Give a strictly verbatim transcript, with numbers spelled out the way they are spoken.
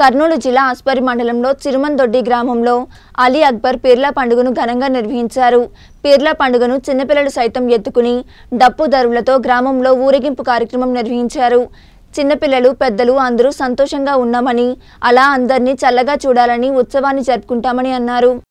కర్నూలు జిల్లా ఆస్పరి మండలంలో చిరుమందొడ్డి గ్రామంలో అలీ అక్బర్ పీర్ల పండుగను ఘనంగా నిర్వహించారు. పీర్ల పండుగను చిన్నపిల్లలు సైతం ఎత్తుకుని డప్పు దరువులతో గ్రామంలో ఊరేగింపు కార్యక్రమం నిర్వహించారు. చిన్నపిల్లలు పెద్దలు అందరూ సంతోషంగా ఉన్నామని, అలా అందరినీ చల్లగా చూడాలని ఉత్సవాన్ని జరుపుకుంటామని అన్నారు.